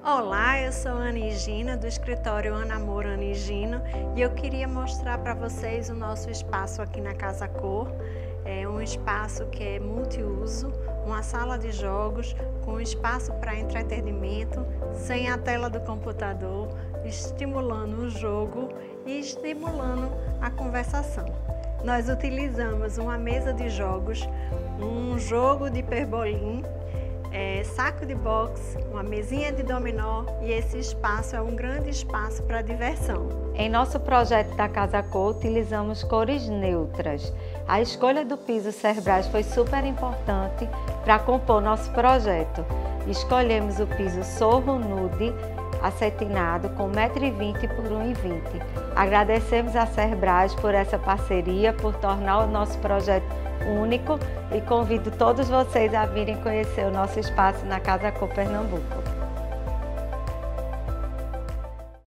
Olá, eu sou Ana Higino, do escritório Ana Amor Ana Higino, e eu queria mostrar para vocês o nosso espaço aqui na Casa Cor. É um espaço que é multiuso, uma sala de jogos com espaço para entretenimento, sem a tela do computador, estimulando o jogo e estimulando a conversação. Nós utilizamos uma mesa de jogos, um jogo de hiperbolim, saco de boxe, uma mesinha de dominó, e esse espaço é um grande espaço para diversão. Em nosso projeto da Casa Cor, utilizamos cores neutras. A escolha do piso Cerbras foi super importante para compor nosso projeto. Escolhemos o piso Sorro Nude acetinado com 1,20 m por 1,20 m. Agradecemos a Cerbras por essa parceria, por tornar o nosso projeto único, e convido todos vocês a virem conhecer o nosso espaço na Casa Cor Pernambuco.